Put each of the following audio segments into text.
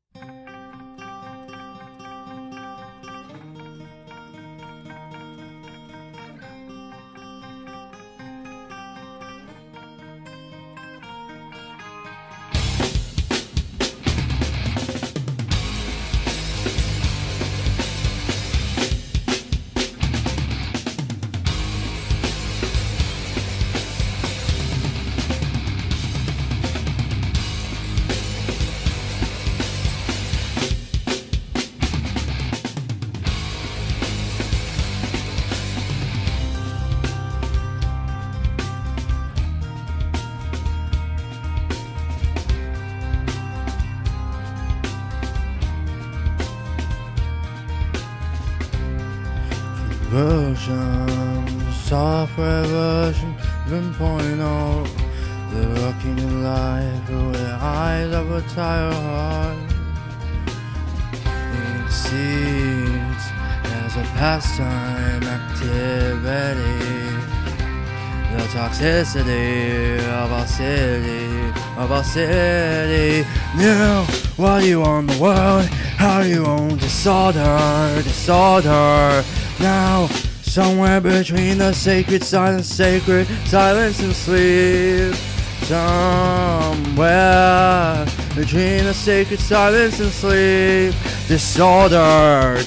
Version, software version 1.0. They're looking in life through the eyes of a tired heart. It seems as a pastime activity. The toxicity of our city. Now, what do you own the world? How do you own disorder? Now, somewhere between the sacred silence and sleep. Somewhere between the sacred silence and sleep. Disorder.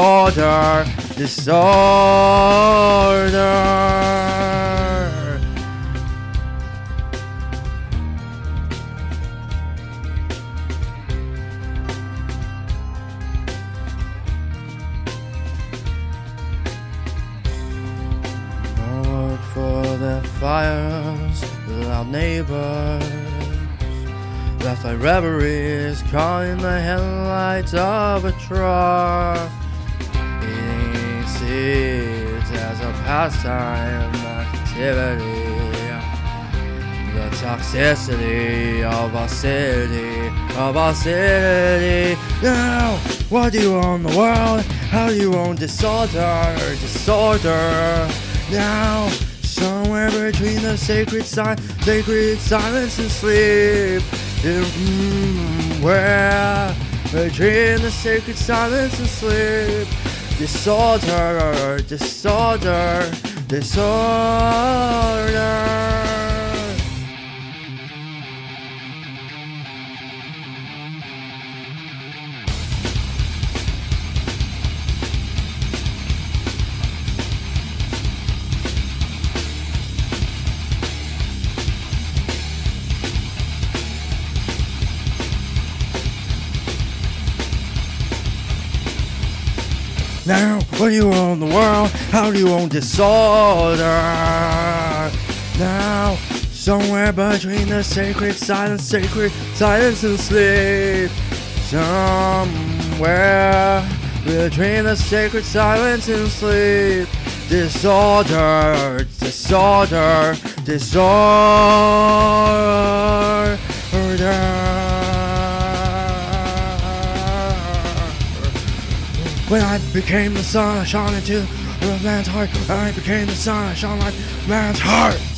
For their fires, loud neighbors left like reveries caught in the headlights of a truck. Eating seeds as a pastime activity. The toxicity of our city. Now, what do you own the world? How do you own disorder? Now, somewhere between the sacred silence and sleep. Where between the sacred silence and sleep. Disorder. Now, what do you own the world? How do you own disorder? Now, somewhere between the sacred silence and sleep. Somewhere between the sacred silence and sleep. Disorder. When I became the sun, I shone into a man's heart. When I became the sun, I shone like a man's heart.